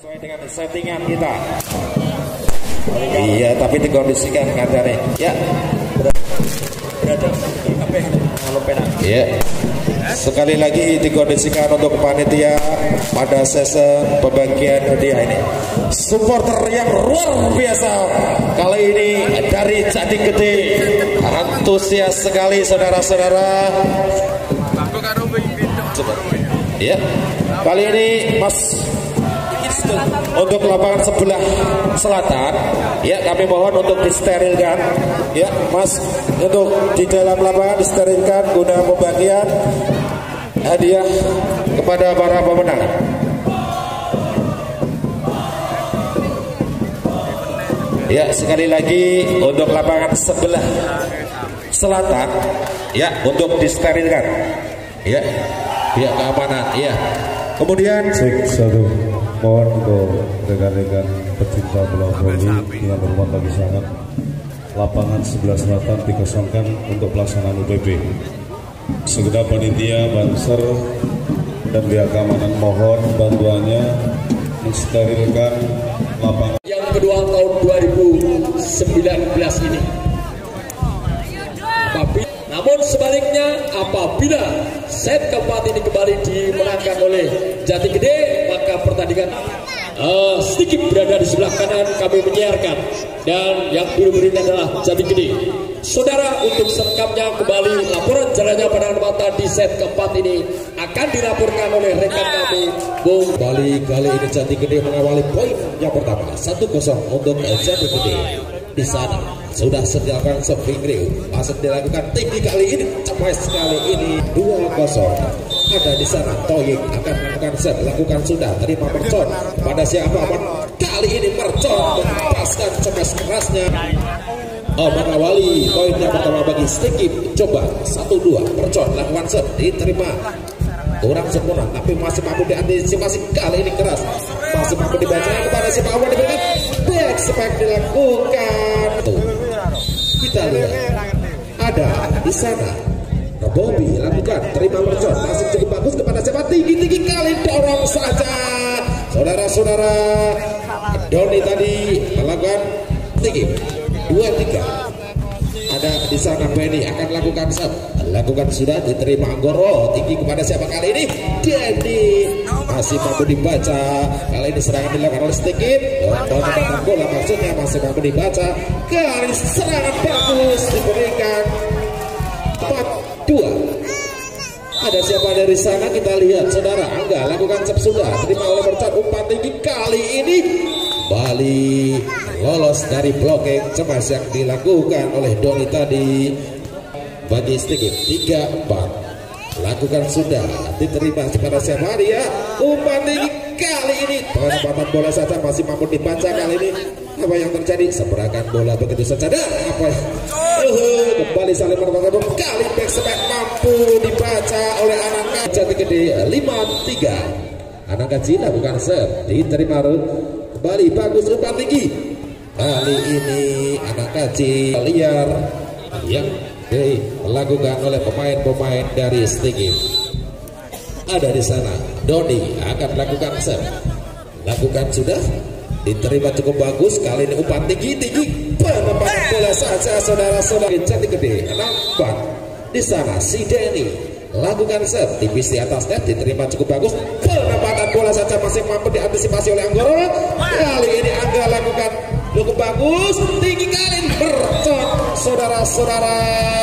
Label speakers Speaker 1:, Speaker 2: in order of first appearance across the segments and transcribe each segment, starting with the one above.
Speaker 1: sesuai dengan settingan kita. Iya, tapi dikondisikan katanya. Ya. Berada ya. Sekali lagi dikondisikan untuk panitia pada sesi pembagian hadiah ini. Supporter yang luar biasa kali ini dari Jatigede, antusias sekali saudara-saudara. Ya, kali ini Mas untuk lapangan sebelah selatan, ya kami mohon untuk disterilkan, ya Mas, untuk di dalam lapangan disterilkan guna pembagian hadiah kepada para pemenang. Ya, sekali lagi untuk lapangan sebelah selatan, ya untuk disterilkan, ya pihak keamanan, ya. Kemudian
Speaker 2: satu. Mohon untuk rekan-rekan pecinta bola voli yang berhormat bagi sangat, lapangan sebelah selatan dikosongkan untuk pelaksanaan UPB. Segenap panitia, banser, dan pihak keamanan mohon bantuannya mensterilkan lapangan
Speaker 3: yang kedua tahun 2019 ini. Namun sebaliknya, apabila set keempat ini kembali dimenangkan oleh Jatigede, maka pertandingan sedikit berada di sebelah kanan kami menyiarkan, dan yang biru-biru ini adalah Jatigede. Saudara, untuk selengkapnya kembali laporan jalannya pada mata di set keempat ini akan dilaporkan oleh rekan kami Bung.
Speaker 1: Kali ini Jatigede mengawali poin yang pertama 1-0 untuk Jatigede. Di sana sudah sediakan Springrew, masih dilakukan tinggi kali ini, cepat sekali ini 2-0. Ada di sana Toyik akan melakukan set, lakukan sudah terima Mercon pada siapa kali ini Mercon melepaskan cepat kerasnya. Mengawali poin yang pertama bagi Stikip, coba 1-2 Mercon lakukan set, diterima kurang sempurna tapi masih mampu diantisipasi, kali ini keras masih mampu dibaca kepada si Pak Awan, diberikan back spike dilakukan. Kita lihat ada di sana Bobby lakukan terima Mercon, masih cukup bagus kepada siapa, tinggi kali dorong saja saudara-saudara. Doni tadi melakukan tinggi 2-3. Ada di sana Benny akan lakukan set, lakukan sudah diterima Anggoro, tinggi kepada siapa kali ini, Denny masih mampu dibaca, kali ini serangan dilakukan oleh Stikip, tonton bola maksudnya masih mampu dibaca, kali ini serangan bagus diberikan 4-2. Ada siapa dari sana, kita lihat saudara. Angga lakukan set sudah terima oleh Mercon, umpan tinggi kali ini Bali lolos dari blocking cemas yang dilakukan oleh Doni tadi bagi Stikip. 3-4 lakukan sudah diterima kepada siapa dia, umpan tinggi kali ini penempatan bola saja masih mampu dibaca, kali ini apa yang terjadi, seberangan bola begitu saja dan apa kembali saling menempatkan kali back spike mampu dibaca oleh Anangka Jatigede. 5-3 Anangka Cina bukan set, diterima kembali bagus umpan tinggi kali ini Anangka Cina liar yang dilakukan oleh pemain-pemain dari Stikip. Ada di sana Doni akan melakukan set, lakukan sudah diterima cukup bagus, kali ini umpan tinggi penempatan bola saja saudara-saudara. Jatigede 6-4 di sana si Denny lakukan set, tipis di atas net, diterima cukup bagus, penempatan bola saja masih mampu diantisipasi oleh Anggoro, kali ini Angga lakukan cukup bagus, tinggi kali ini Mercon saudara-saudara.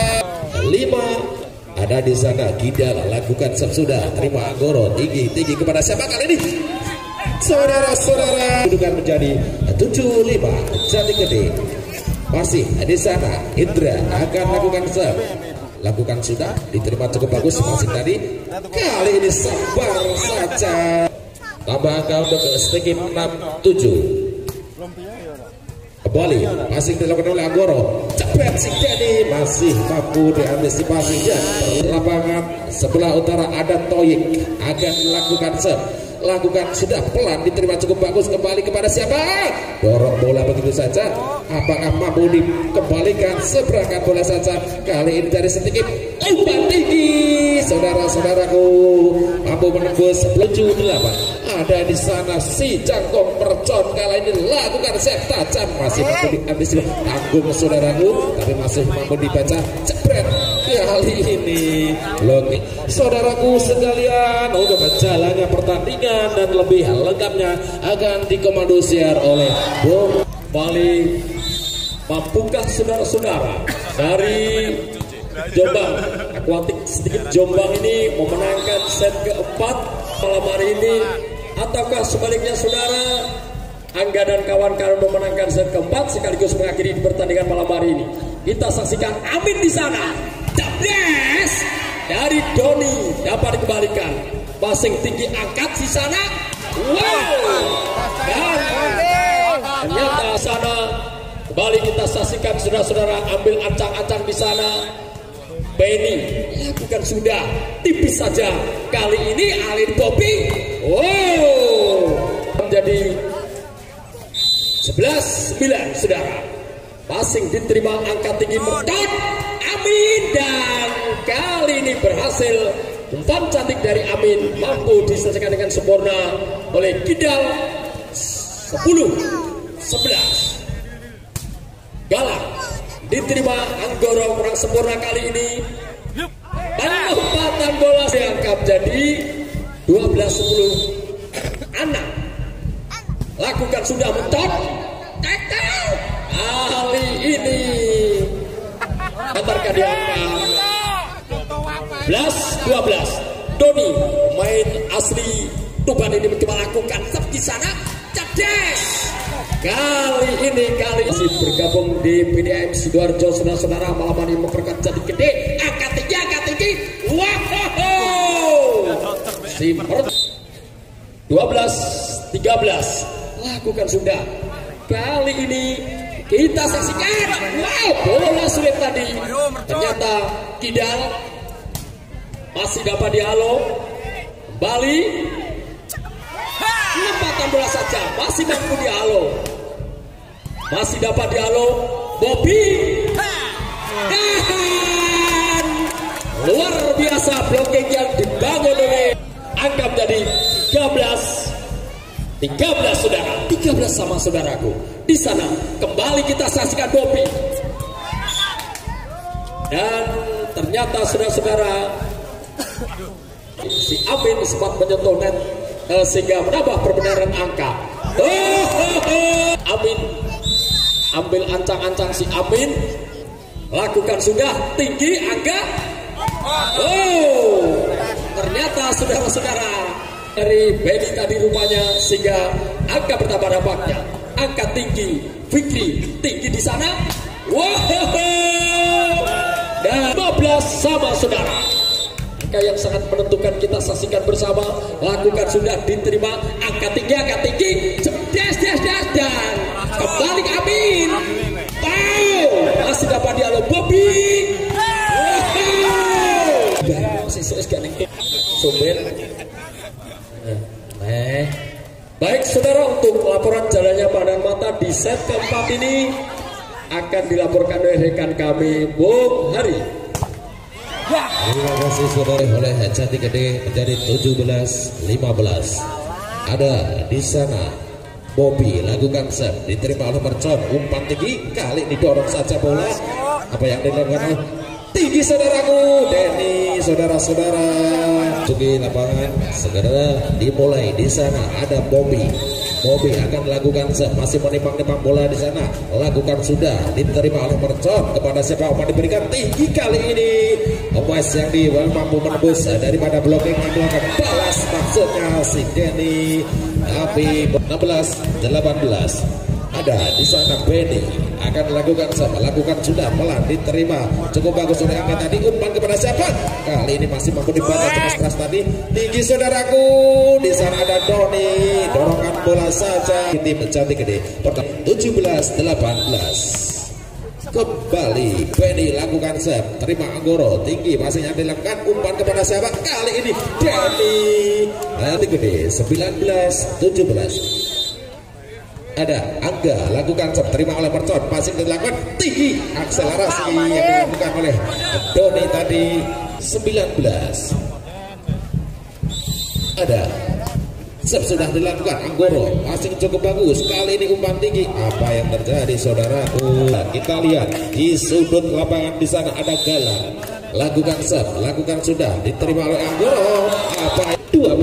Speaker 1: 5 ada di sana Gidal lakukan set sudah terima Anggoro, tinggi kepada siapa kali ini saudara-saudara, kedudukan menjadi 7-5 Jatigede. Masih di sana Indra akan lakukan set, lakukan sudah diterima cukup bagus masing tadi, kali ini sabar saja tambah angka untuk Stikip 6-7. Kembali masih dilakukan oleh Anggoro, cepet si Denny masih mampu diantisipasi dan lapangan sebelah utara ada Toyik akan melakukan set, lakukan sudah pelan diterima cukup bagus, kembali kepada siapa, dorong bola begitu saja, apakah mampu dikembalikan, seberangkat bola saja kali ini dari Stikip, umpan tinggi saudara-saudaraku mampu menembus 7-8. Ada di sana si Jangkong Mercon kali ini lakukan set tajam, masih mampu diantisipasi tanggung saudaraku, tapi masih mampu dibaca jebret. Kali ini logik saudaraku sekalian, untuk berjalannya pertandingan dan lebih lengkapnya akan dikomando siar oleh Bung
Speaker 3: Bali. Mampukah saudara-saudara dari Jombang Aquatic sedikit Jombang ini memenangkan set keempat malam hari ini, ataukah sebaliknya saudara Angga dan kawan-kawan memenangkan set keempat sekaligus mengakhiri pertandingan malam hari ini? Kita saksikan Amin di sana, Dabdes dari Doni dapat dikembalikan, passing tinggi angkat di sana, wow, dan ternyata sana kembali kita saksikan saudara-saudara, ambil ancang-ancang di sana. Benny lakukan sudah tipis saja kali ini Alin Bobby, wow, menjadi 11-9 saudara. Passing diterima angkat tinggi Mercon Amin, dan kali ini berhasil umpan cantik dari Amin mampu diselesaikan dengan sempurna oleh Kidal. 10-11 Galak diterima Anggoro kurang sempurna kali ini. Lompatan bola diangkat jadi 12-10 anak. Lakukan sudah mentok. Kali ini antarkan diangkat 11-12. Doni pemain asli Tuban ini mencoba lakukan di sana. Cerdas. Kali ini masih bergabung di PDM Sidoarjo saudara-saudara, malam hari memperkuat jadi gede, angkat tinggi, wow, 12-13 lakukan sudah. Kali ini kita saksikan, wow, bola sulit tadi, ternyata Kidal masih dapat dialog kembali. Lompatan bola saja masih mampu dialog, masih dapat dialog Bobby, dan luar biasa blocking yang dibangun oleh anggap jadi 13 saudara, 13 sama saudaraku. Di sana kembali kita saksikan Bobby, dan ternyata saudara-saudara si Amin sempat menyentuh net sehingga menambah perbenaran angka. Amin ambil ancang-ancang si Amin, lakukan sudah tinggi angka. Ternyata saudara-saudara dari Benny tadi rupanya, sehingga angka bertambah dapatnya. Angka tinggi Fikri tinggi di sana. Dan 15 sama saudara. Angka yang sangat menentukan kita saksikan bersama. Lakukan sudah diterima, angkat tinggi, cerdas, dan kembali ke Amin. Wow, masih dapat dialog Bobby. Baik saudara, untuk laporan jalannya pandang mata di set keempat ini akan dilaporkan oleh rekan kami Bung Hari.
Speaker 1: Terima kasih saudara, oleh Jati Gede menjadi 17-15. Ada di sana Bobby lakukan set, diterima oleh Mercon, umpan tinggi, kali ini dorong saja bola. Apa yang dilakukan tinggi saudaraku Denny, saudara-saudara Sugi lapangan segera dimulai. Di sana ada Bobby akan melakukan set, masih menimbang-nimbang bola di sana, lakukan sudah diterima oleh Mercon. Kepada siapa umpan diberikan tinggi kali ini, Omes yang mampu menembus daripada blocking itu akan balas maksudnya si Denny. Tapi 16-18 ada di sana Benny akan melakukan sudah pelan diterima cukup bagus oleh angka tadi. Umpan kepada siapa? Kali ini masih mampu dibaca cepat keras tadi tinggi saudaraku. Di sana ada Doni, dorongan bola saja tim Jati Gede. 17-18 kembali Benny lakukan set, terima Anggoro tinggi, masih yang dilakukan umpan kepada siapa? Kali ini Benny. Jati Gede 19-17. Ada Angga lakukan set, terima oleh Mercon, masih dilakukan tinggi, akselerasi yang dilakukan oleh Doni tadi. 19. Ada Set sudah dilakukan Anggoro, passing cukup bagus. Kali ini umpan tinggi. Apa yang terjadi saudara? Kita lihat di sudut lapangan di sana ada Galang. Lakukan set, lakukan sudah diterima oleh Anggoro. Apa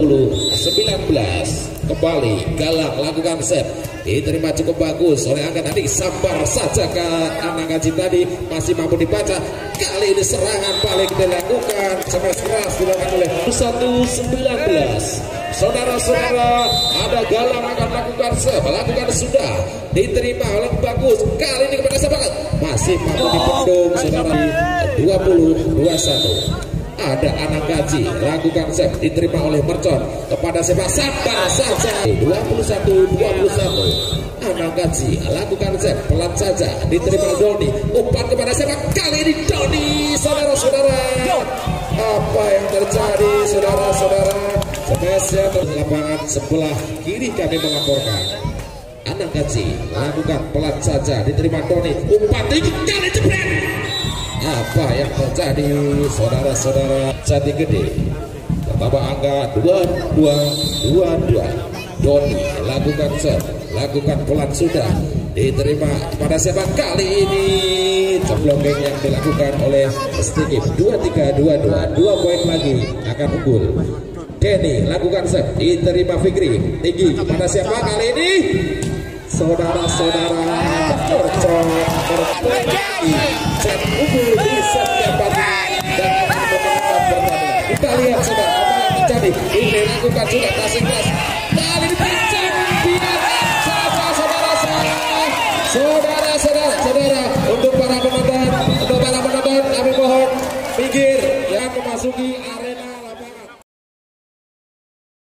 Speaker 1: 20-19 kembali Galang lakukan set, diterima cukup bagus oleh Angga tadi. Sabar saja ke anak gaji tadi, masih mampu dibaca. Kali ini serangan balik dilakukan, smash keras dilakukan oleh 1-19. Saudara-saudara, ada Galang akan lakukan serve, lakukan sudah diterima oleh bagus. Kali ini kepada siapa? Masih mampu dipendung saudara. 20-21. Ada anak gaji lakukan serve, diterima oleh Mercon kepada siapa? Sabar saja. 21-21. Anak gaji lakukan serve, pelan saja diterima Doni. Umpan kepada siapa? Kali ini Doni, saudara-saudara. Apa yang terjadi saudara-saudara? Semesnya ke lapangan sebelah kiri kami melaporkan. Anak gaji lakukan pelan saja diterima Doni. Umpan tinggi kali jebret. Apa yang terjadi saudara-saudara? Jati Gede pertama angka 22. Doni lakukan set, lakukan pelan sudah diterima pada siapa? Kali ini blocking yang dilakukan oleh Stikip. 23-22. 2 poin lagi akan unggul. Kenny lakukan set, diterima Fikri tinggi pada siapa? Kali ini saudara-saudara Mercon berpoin set unggul di set yang pagi dan akan memenangkan pertandingan. Kita lihat saudara apa yang terjadi. Ini lakukan sudah passing keras